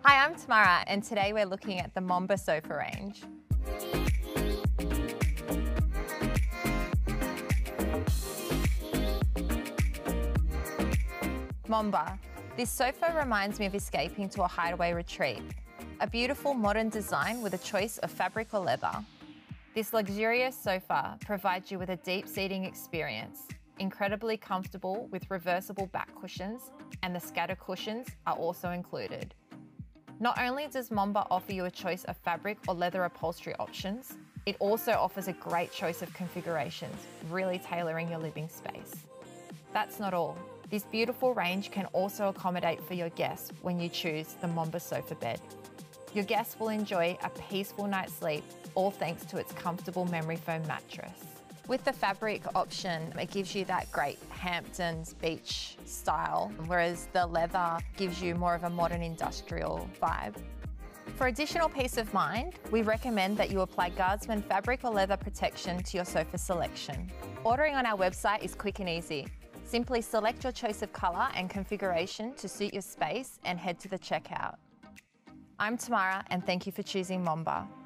Hi, I'm Tamara, and today we're looking at the Momba sofa range. Momba. This sofa reminds me of escaping to a hideaway retreat. A beautiful modern design with a choice of fabric or leather. This luxurious sofa provides you with a deep seating experience, incredibly comfortable with reversible back cushions, and the scatter cushions are also included. Not only does Momba offer you a choice of fabric or leather upholstery options, it also offers a great choice of configurations, really tailoring your living space. That's not all. This beautiful range can also accommodate for your guests when you choose the Momba sofa bed. Your guests will enjoy a peaceful night's sleep, all thanks to its comfortable memory foam mattress. With the fabric option, it gives you that great Hamptons beach style, whereas the leather gives you more of a modern industrial vibe. For additional peace of mind, we recommend that you apply Guardsman fabric or leather protection to your sofa selection. Ordering on our website is quick and easy. Simply select your choice of colour and configuration to suit your space and head to the checkout. I'm Tamara, and thank you for choosing Momba.